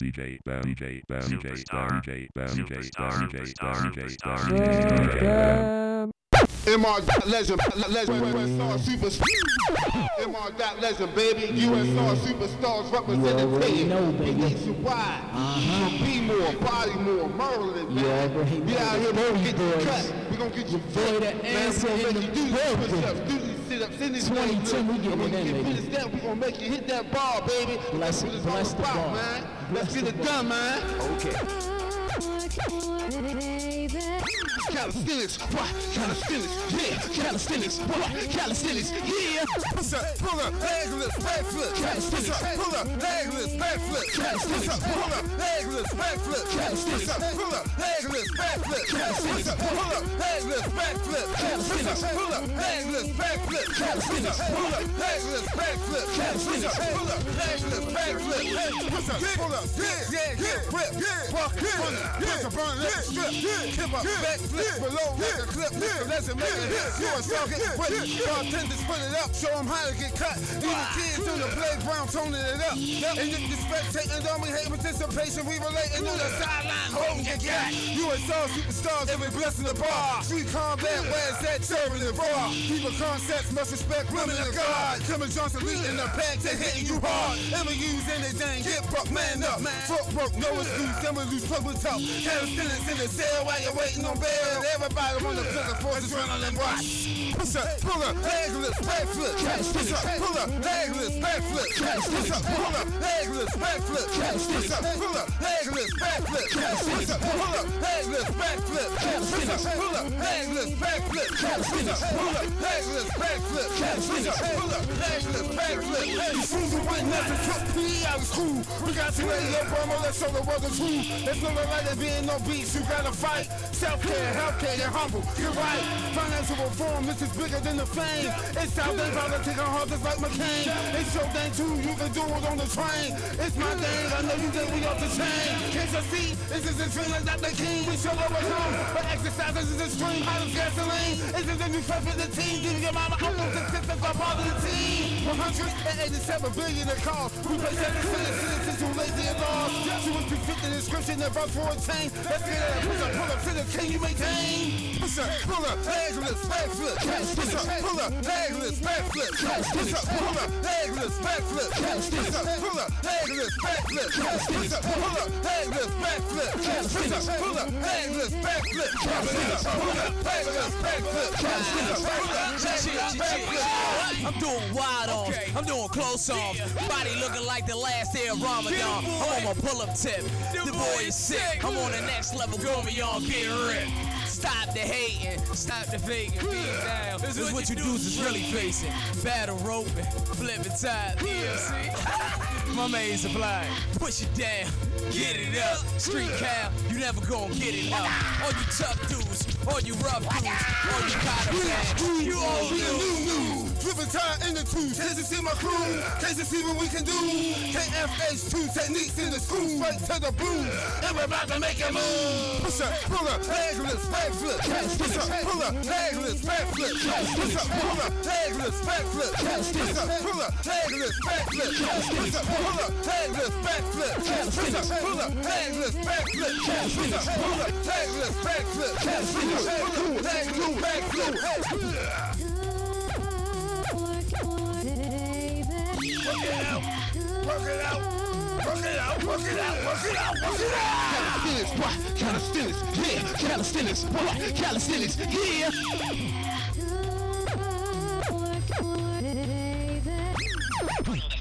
DJ Bam, DJ Bam, DJ Bam, DJ Bam, DJ Bam, DJ Bam, DJ Bam, DJ Bam. MR legend, USR superstar. MR legend, baby. USR superstars representing we nationwide. From B-more, Bodymore, Maryland, man. We out here, we gonna get you cut. We gonna get you fit. Man, we gonna make you do these push-ups, do these sit-ups, in these 2010, we getting in there, baby. We gonna make you hit that bar, baby. Bless the bar, man. Let's get it done, man. Okay. Calisthenics, what? Calisthenics, yeah. Calisthenics, what? Calisthenics, yeah. Push up, pull up, leg lift, backflip. Calisthenics, pull up, leg lift, backflip. Calisthenics, pull up, leg lift, backflip. Calisthenics, pull up, leg lift, backflip. Calisthenics, pull up, leg lift, backflip. Calisthenics, pull up, leg lift, backflip. Calisthenics, pull up, leg lift, backflip. Calisthenics, pull up, leg lift, backflip. Push up, pull up, yeah, whip, walk in, push up on that strip, hip up, backflip, below like a clip, let's make it hit. You a song get wet, bartenders put it up, show them how to get cut. Even kids on the playground toning it up. And if you spectating, don't we hate participation, we relating on the sideline, hold your gat. USR superstars, every blessing the bar. Street combat, where it's at, serving the bar. People concepts must respect women of God. Coming Johnson leading the pack, they hitting you hard. Ever use anything, get broke, man up. Foot broke, no excuse, then we lose plug with top. Calisthenics in the cell while you're waiting on bail. Everybody on the field for adrenaline rush. Push up, pull up, leg lift, backflip. Push up, pull up, leg lift, backflip. Push up, pull up, leg lift, backflip. Push up, pull up, leg lift, backflip. Push up, pull up, leg lift, backflip. Push up, pull up, leg lift, backflip. Push up, pull up, leg lift, backflip. Push up, pull up, leg lift, backflip. You fools who went nothing, took PE out of school. We got to lay up, Burma, let's show the world the truth. There's no right there being no beats, you gotta fight. Self-care, healthcare, and humble, you're right. Financial reform, this is bigger than the fame. It's out there, politics on hard just like McCain. It's your thing too, you can do it on the train. It's my thing, I know you think we off the chain. Can't you see, this is a feeling that the king. We shall overcome, but exercises is extreme, hot as gasoline. This is the new fight for the team. Give your mama almost a six, that's our part of the team. 187 billion in cost. We pay 7 citizens who lazy and lost. She was fit the description of us for a change. Let's get it, pull up to the king you maintain. Push up, pull up, leg lift, backflip. Push up, pull up, leg lift, backflip. Push up, pull up, leg lift, backflip. Push up, pull up, leg lift, backflip. Push up, pull up, leg lift, backflip. Push up, pull up, leg lift, backflip. Push up, pull up, leg lift, backflip. Push up, pull up, leg lift, backflip. I'm doing wide arms, I'm doing close arms. Body looking like the last day of Ramadan. I'm on my pull-up tip, the boy is sick. I'm on the next level, going beyond getting ripped. Stop the hating, stop the faking, being down. This is what you dudes is really facing. Battle roping, flipping top, ELC. My main supply, push it down, get it up. Street cow, you never gon' get it up. All you tough dudes, all you rough dudes, all you cotton fans, you all new. Driven time in the twos, can't you see my crew? Can't you see what we can do? KFH2 techniques in the school, right to the boom. And we're about to make a move. Push up, pull up, leg lift, backflip. Push up, pull up, leg lift, backflip. Push up, pull up, leg lift, backflip. Push up, pull up, leg lift, backflip. Push up, pull up, leg lift, backflip. Push up, pull up, leg lift, backflip. Push up, pull up, leg lift, backflip. Push up, pull up, leg lift, backflip. Work it out, work it out, work it out, work it out, work it out, work it out. Calisthenics, what? Calisthenics, yeah. Calisthenics, what? Calisthenics, yeah.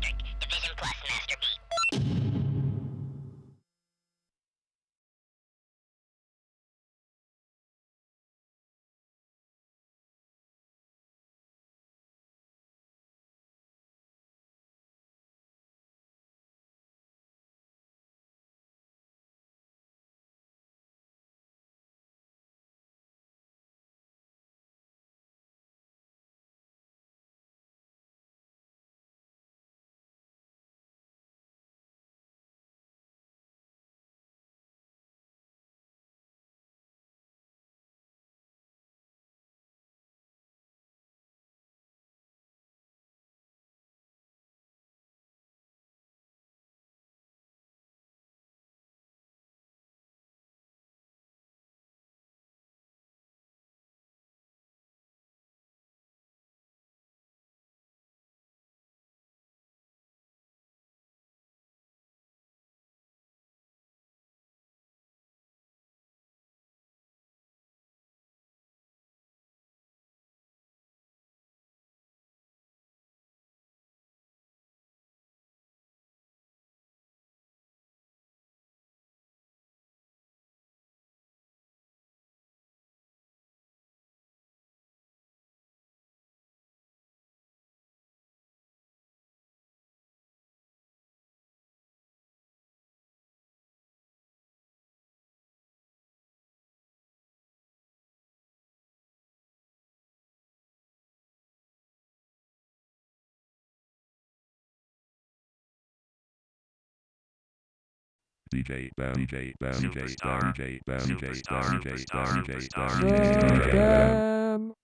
DJ Bam, DJ Bam, DJ Star, DJ Bam, DJ Star, DJ Star, DJ Star, DJ Star. Damn.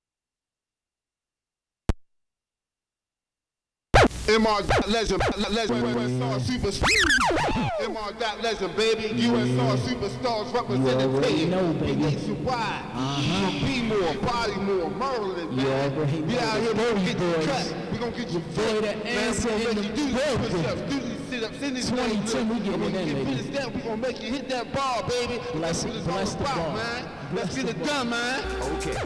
MR legend, USR superstar. MR legend, baby. USR superstars representing know, baby. Nationwide. From B-More, Bodymore, Maryland, You man. already We out here, know, we get boys. you cut. We gon' get you boy, the answer in the building. Do these sit-ups in this 2010, we getting it in, baby. We gon' make you hit that bar, baby. Bless That's it, what it's all bless the about, bar. man. Let's Bless get the it bar. done, man. Okay.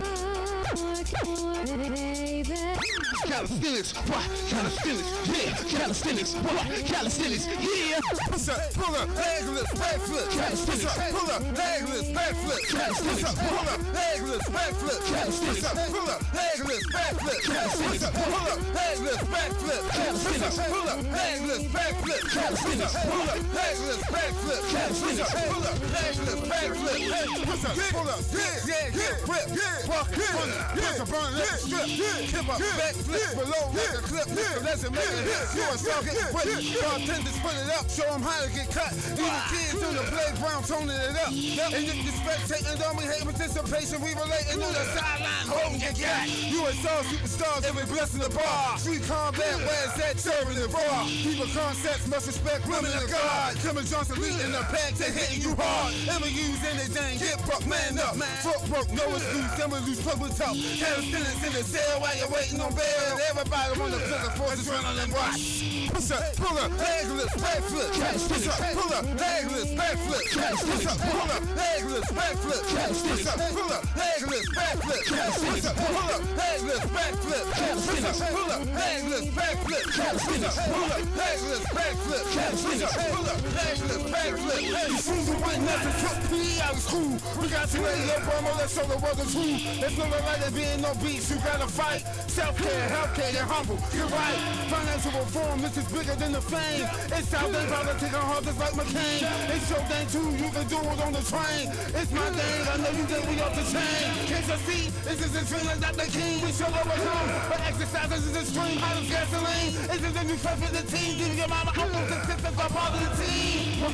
Baby. Calisthenics, what? Calisthenics, yeah. Calisthenics, what? Calisthenics, yeah. Push up, pull up, legless, backflip. Push up, pull up, legless, backflip. Push up, pull up, legless, backflip. Push up, pull up, legless, backflip. Push up, pull up, legless, backflip. Push up, pull up, legless, backflip. Push up, pull up, legless, backflip. Push up, pull up, legless, backflip. Push up, pull up, yeah, whip, walk, push up, burn, let strip, tip up, backflip, below, like a clip, let's make it hit. You a star, get quick, bartenders put it up, show them how to get cut. Even kids on the playground toning it up. And if you spectating, don't we hate participation, we relating to the sideline, home get got. USR superstars, every blessing the bar. Street combat, where's that serving the bar? People concepts must respect women of God. Clement Johnson leading the pack, they hitting you hard. Ever use anything, get buck, man up. Foot broke, no excuse, then we lose public talk. Calisthenics in the cell while you're waiting on bail. Everybody wanna feel the force adrenaline rush. Push up, pull up, legless, backflip. Push up, pull up, legless, backflip. Push up, pull up, legless, backflip. Push up, pull up, legless, backflip. Push up, pull up, legless, backflip. Push up, pull up, legless, backflip. Push up, pull up, legless, backflip. Push up, pull up, legless, backflip. You fools who white nothing took me out of school. We got you ready, little Burma, let's show the world the truth. There's no like there being no beats, you gotta fight. Self-care, healthcare, they're humble, you're right. Financial reform, this is bigger than the fame. It's how they politics on hard just like McCain. It's your thing too, you can do it on the train. It's my thing, I know you think we off the chain. Can't you see, this is a dream, not the king. We show overcome, but exercises is extreme. Hot as gasoline, this is the new perfect the team. Give your mama uncles and sisters are part of the team.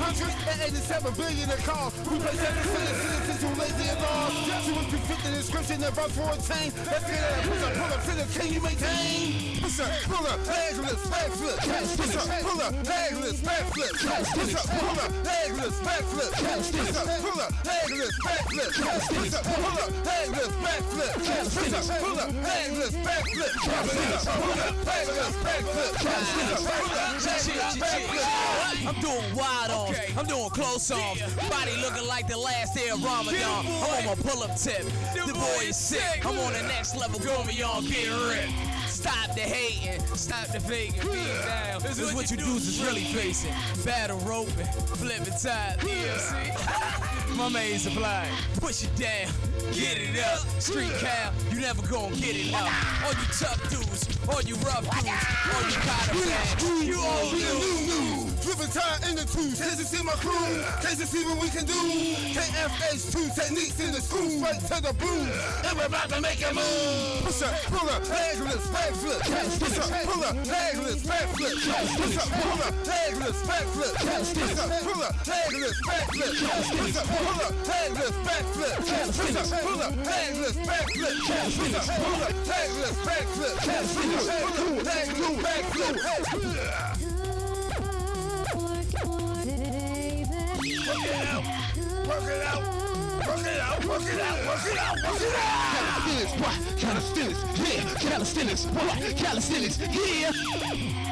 187 billion in cost. We pay 7 citizens who lazy and lost. She was fit the description and vote for a change. Let's get it, pull up to the king you maintain. Push up, pull up, legless, backflip. Push up, pull up, legless, backflip. Push up, pull up, legless, backflip. Push up, pull up, legless, backflip. Push up, pull up, legless, backflip. Push up, pull up, legless, backflip. Push up, pull up, legless, backflip. Push up, pull up, legless, backflip. I'm doing wide arms. I'm doing close arms. Body looking like the last day of Ramadan. I'm on my pull-up tip. The boy is sick. I'm on the next level. Go me on, get ripped. Stop the hating, stop the faking, beat down. This is what you dudes is really facing. Battle roping, flipping tide, EMC. My main supply, push it down, get it up. Street cow, you never gon' get it up. All you tough dudes, all you rough dudes, all you caught up, you all new. Flipping tire in the twos, can't you see my crew? Can't you see what we can do? KFH2 techniques in the school, straight to the boom. And we're about to make a move. Push up, pull up, legless, backflip. Push up, pull up, legless, backflip. Push up, pull up, legless, backflip. Push up, pull up, legless, backflip. Push up, pull up, legless, backflip. Push up, pull up, legless, backflip. Push up, pull up, legless, backflip. Push up, pull up, legless, backflip. Work it out, work it out, work it out, work it out, work it out, work it out. Calisthenics, what? Calisthenics, yeah. Calisthenics, what? Calisthenics, yeah.